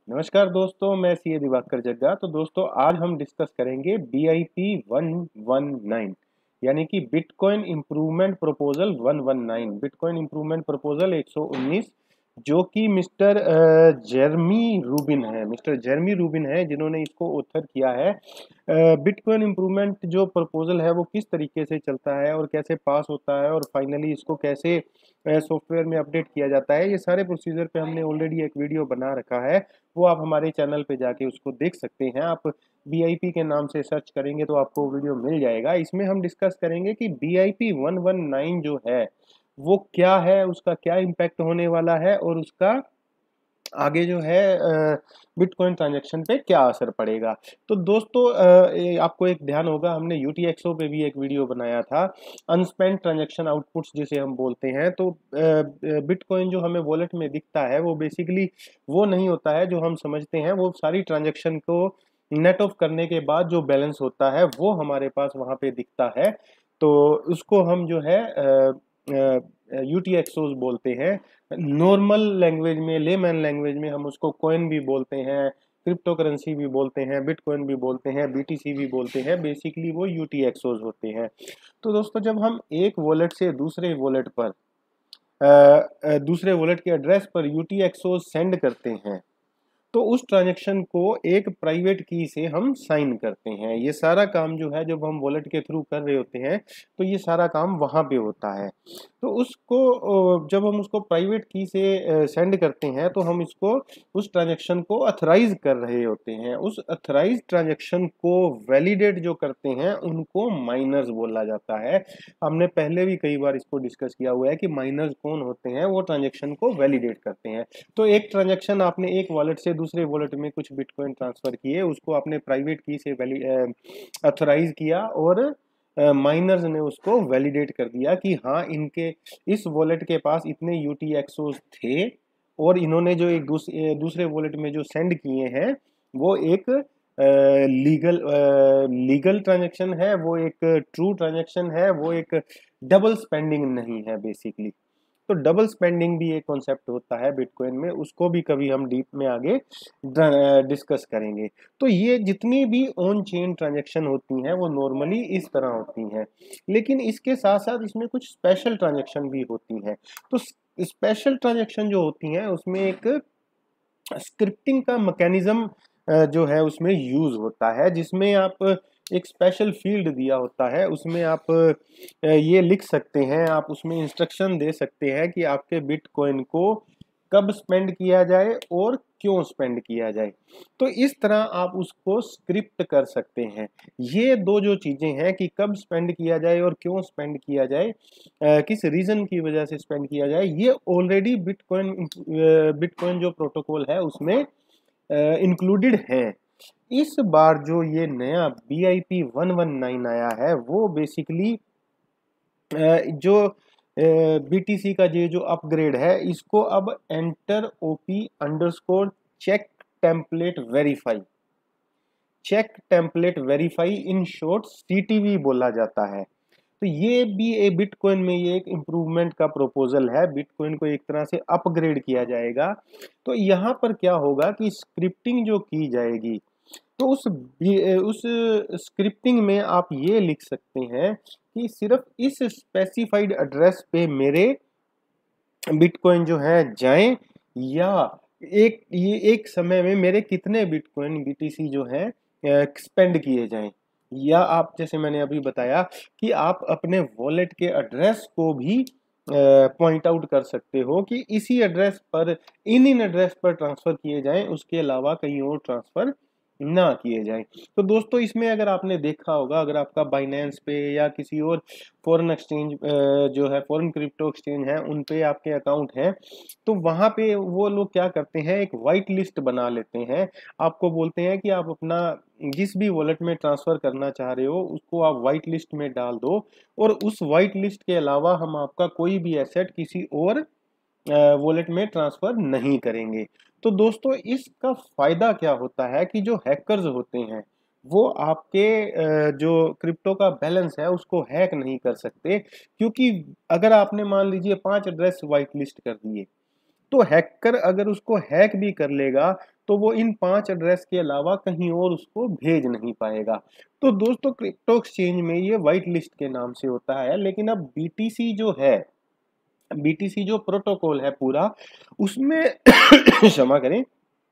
नमस्कार दोस्तों, मैं सीए दिवाकर जग्गा। तो दोस्तों आज हम डिस्कस करेंगे BIP 119 यानी कि bitcoin improvement proposal 119, bitcoin improvement proposal 119, जो कि मिस्टर जेरमी रूबिन है जिन्होंने इसको ऑथर किया है। बिटकॉइन इम्प्रूवमेंट जो प्रपोजल है वो किस तरीके से चलता है और कैसे पास होता है और फाइनली इसको कैसे सॉफ्टवेयर में अपडेट किया जाता है, ये सारे प्रोसीजर पे हमने ऑलरेडी एक वीडियो बना रखा है। वो आप हमारे चैनल पे जाके उसको देख सकते हैं। आप BIP के नाम से सर्च करेंगे तो आपको वीडियो मिल जाएगा। इसमें हम डिस्कस करेंगे कि BIP 119 जो है वो क्या है, उसका क्या इम्पैक्ट होने वाला है और उसका आगे जो है बिटकॉइन ट्रांजैक्शन पे क्या असर पड़ेगा। तो दोस्तों आपको एक ध्यान होगा, हमने UTXO पे भी एक वीडियो बनाया था, अनस्पेंड ट्रांजैक्शन आउटपुट्स जिसे हम बोलते हैं। तो बिटकॉइन जो हमें वॉलेट में दिखता है वो बेसिकली वो नहीं होता है जो हम समझते हैं। वो सारी ट्रांजैक्शन को नेट ऑफ करने के बाद जो बैलेंस होता है वो हमारे पास वहाँ पे दिखता है। तो उसको हम जो है UTXOs बोलते हैं। नॉर्मल लैंग्वेज में, लेमैन लैंग्वेज में हम उसको कॉइन भी बोलते हैं, क्रिप्टो करेंसी भी बोलते हैं, बिटकॉइन भी बोलते हैं, BTC भी बोलते हैं। बेसिकली वो UTXOs होते हैं। तो दोस्तों जब हम एक वॉलेट से दूसरे वॉलेट पर दूसरे वॉलेट के एड्रेस पर UTXOs सेंड करते हैं तो उस ट्रांजैक्शन को एक प्राइवेट की से हम साइन करते हैं। ये सारा काम जो है जब हम वॉलेट के थ्रू कर रहे होते हैं तो ये सारा काम वहाँ पे होता है। तो उसको जब हम उसको प्राइवेट की से सेंड करते हैं तो हम इसको उस ट्रांजैक्शन को अथराइज कर रहे होते हैं। उस अथराइज ट्रांजैक्शन को वैलिडेट जो करते हैं उनको माइनर्स बोला जाता है। हमने पहले भी कई बार इसको डिस्कस किया हुआ है कि माइनर्स कौन होते हैं, वो ट्रांजैक्शन को वैलिडेट करते हैं। तो एक ट्रांजैक्शन आपने एक वॉलेट से दूसरे वॉलेट में कुछ बिटकॉइन ट्रांसफर किए, उसको आपने प्राइवेट की से अथोराइज किया और माइनर्स ने उसको वैलिडेट कर दिया कि हाँ इनके इस वॉलेट के पास इतने UTXOs थे और इन्होंने जो एक दूसरे वॉलेट में जो सेंड किए हैं वो एक लीगल ट्रांजैक्शन है, वो एक ट्रू ट्रांजैक्शन है, वो एक डबल स्पेंडिंग नहीं है बेसिकली। तो डबल स्पेंडिंग भी एक कॉन्सेप्ट होता है बिटकॉइन में, उसको भी कभी हम डीप में आगे डिस्कस करेंगे। तो ये जितनी भी ऑन चेन ट्रांजैक्शन होती हैं वो नॉर्मली इस तरह होती हैं, लेकिन इसके साथ साथ इसमें कुछ स्पेशल ट्रांजैक्शन भी होती हैं। तो स्पेशल ट्रांजैक्शन जो होती हैं उसमें एक स्क्रिप्टिंग का मैकेनिज्म जो है उसमें यूज होता है, जिसमें आप एक स्पेशल फील्ड दिया होता है, उसमें आप ये लिख सकते हैं, आप उसमें इंस्ट्रक्शन दे सकते हैं कि आपके बिटकॉइन को कब स्पेंड किया जाए और क्यों स्पेंड किया जाए। तो इस तरह आप उसको स्क्रिप्ट कर सकते हैं। ये दो जो चीज़ें हैं कि कब स्पेंड किया जाए और क्यों स्पेंड किया जाए, किस रीज़न की वजह से स्पेंड किया जाए, ये ऑलरेडी बिटकॉइन जो प्रोटोकॉल है उसमें इंक्लूडेड है। इस बार जो ये नया BIP 119 आया है वो बेसिकली जो BTC का ये जो अपग्रेड है इसको अब enter OP underscore check template verify in short CTV बोला जाता है। तो ये भी एक बिटकॉइन में ये एक इम्प्रूवमेंट का प्रोपोजल है, बिटकॉइन को एक तरह से अपग्रेड किया जाएगा। तो यहाँ पर क्या होगा कि स्क्रिप्टिंग जो की जाएगी तो उस स्क्रिप्टिंग में आप ये लिख सकते हैं कि सिर्फ इस स्पेसिफाइड एड्रेस पे मेरे बिटकॉइन जो है जाएं, या एक समय में मेरे कितने बिटकॉइन BTC जो है स्पेंड किए जाएं। या आप जैसे मैंने अभी बताया कि आप अपने वॉलेट के एड्रेस को भी पॉइंट आउट कर सकते हो कि इसी एड्रेस पर इन एड्रेस पर ट्रांसफ़र किए जाएं, उसके अलावा कहीं और ट्रांसफ़र ना किए जाएं। तो दोस्तों इसमें अगर आपने देखा होगा, अगर आपका बाइनेंस पे या किसी और फॉरेन एक्सचेंज जो है फॉरेन क्रिप्टो एक्सचेंज है उन पे आपके अकाउंट हैं, तो वहाँ पे वो लोग क्या करते हैं, एक वाइट लिस्ट बना लेते हैं। आपको बोलते हैं कि आप अपना जिस भी वॉलेट में ट्रांसफ़र करना चाह रहे हो उसको आप वाइट लिस्ट में डाल दो और उस वाइट लिस्ट के अलावा हम आपका कोई भी एसेट किसी और वॉलेट में ट्रांसफ़र नहीं करेंगे। तो दोस्तों इसका फ़ायदा क्या होता है कि जो हैकर्स होते हैं वो आपके जो क्रिप्टो का बैलेंस है उसको हैक नहीं कर सकते, क्योंकि अगर आपने मान लीजिए 5 एड्रेस वाइट लिस्ट कर दिए तो हैकर अगर उसको हैक भी कर लेगा तो वो इन 5 एड्रेस के अलावा कहीं और उसको भेज नहीं पाएगा। तो दोस्तों क्रिप्टो एक्सचेंज में ये व्हाइट लिस्ट के नाम से होता है, लेकिन अब बीटीसी जो है, बीटीसी जो प्रोटोकॉल है पूरा, उसमें क्षमा करें,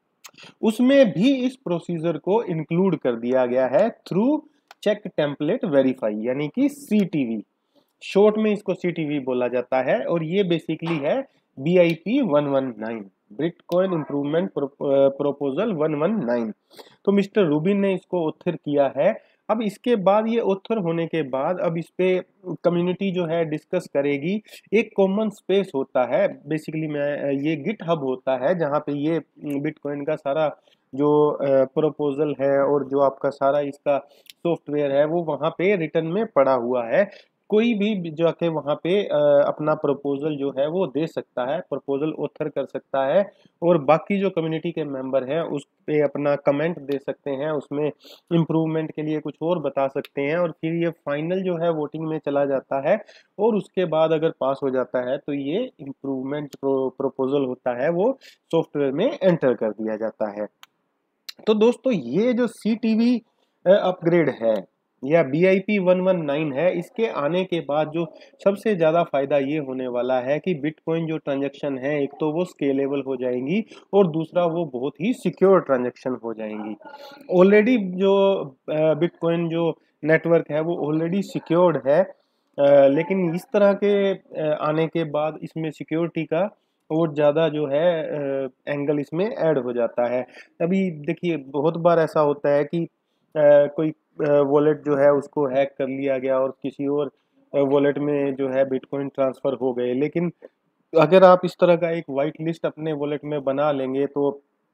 उसमें भी इस प्रोसीजर को इंक्लूड कर दिया गया है थ्रू चेक टेम्पलेट वेरीफाई, यानी कि सीटीवी, शॉर्ट में इसको सीटीवी बोला जाता है। और ये बेसिकली है BIP 119, बिटकॉइन इंप्रूवमेंट प्रोपोजल 119। तो मिस्टर रूबिन ने इसको ऑथर किया है। अब इसके बाद ये ऑथर होने के बाद अब इस पे कम्युनिटी जो है डिस्कस करेगी। एक कॉमन स्पेस होता है बेसिकली, मैं ये गिट हब होता है जहाँ पे ये बिटकॉइन का सारा जो प्रपोजल है और जो आपका सारा इसका सॉफ्टवेयर है वो वहाँ पे रिटर्न में पड़ा हुआ है। कोई भी जाके वहाँ पे अपना प्रपोजल जो है वो दे सकता है, प्रपोजल ऑथर कर सकता है, और बाकी जो कम्युनिटी के मेंबर हैं उस पे अपना कमेंट दे सकते हैं, उसमें इम्प्रूवमेंट के लिए कुछ और बता सकते हैं, और फिर ये फाइनल जो है वोटिंग में चला जाता है। और उसके बाद अगर पास हो जाता है तो ये इम्प्रूवमेंट प्रपोजल होता है वो सॉफ्टवेयर में एंटर कर दिया जाता है। तो दोस्तों ये जो CTV अपग्रेड है या BIP 119 है, इसके आने के बाद जो सबसे ज़्यादा फायदा ये होने वाला है कि बिटकॉइन जो ट्रांजैक्शन है, एक तो वो स्केलेबल हो जाएंगी और दूसरा वो बहुत ही सिक्योर ट्रांजैक्शन हो जाएंगी। ऑलरेडी जो बिटकॉइन जो नेटवर्क है वो ऑलरेडी सिक्योर्ड है, लेकिन इस तरह के आने के बाद इसमें सिक्योरिटी का और ज़्यादा जो है एंगल इसमें ऐड हो जाता है। अभी देखिए बहुत बार ऐसा होता है कि कोई वॉलेट जो है उसको हैक कर लिया गया और किसी और वॉलेट में जो है बिटकॉइन ट्रांसफ़र हो गए, लेकिन अगर आप इस तरह का एक वाइट लिस्ट अपने वॉलेट में बना लेंगे तो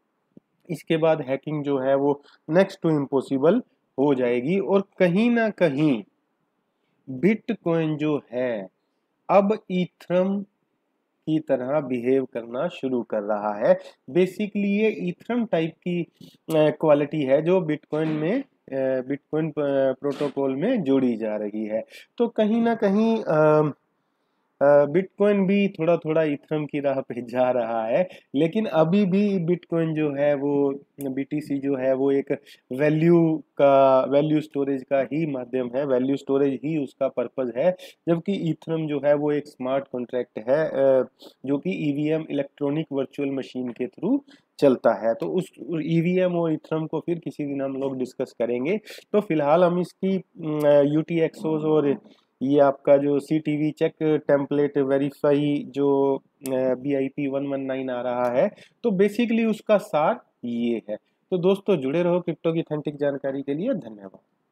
इसके बाद हैकिंग जो है वो नेक्स्ट टू इम्पॉसिबल हो जाएगी। और कहीं ना कहीं बिटकॉइन जो है अब ईथरम की तरह बिहेव करना शुरू कर रहा है। बेसिकली ये ईथरम टाइप की क्वालिटी है जो बिटकॉइन में बिटकॉइन प्रोटोकॉल में जोड़ी जा रही है। तो कहीं ना कहीं बिटकॉइन भी थोड़ा थोड़ा इथरम की राह पे जा रहा है, लेकिन अभी भी बिटकॉइन जो है वो BTC जो है वो एक वैल्यू स्टोरेज का ही माध्यम है, वैल्यू स्टोरेज ही उसका पर्पज है। जबकि इथरम जो है वो एक स्मार्ट कॉन्ट्रैक्ट है जो कि EVM इलेक्ट्रॉनिक वर्चुअल मशीन के थ्रू चलता है। तो उस EVM और इथरम को फिर किसी दिन हम लोग डिस्कस करेंगे। तो फिलहाल हम इसकी UTXOs और ये आपका जो CTV चेक टेम्पलेट वेरीफाई जो BIP 119 आ रहा है, तो बेसिकली उसका सार ये है। तो दोस्तों जुड़े रहो क्रिप्टो की ऑथेंटिक जानकारी के लिए। धन्यवाद।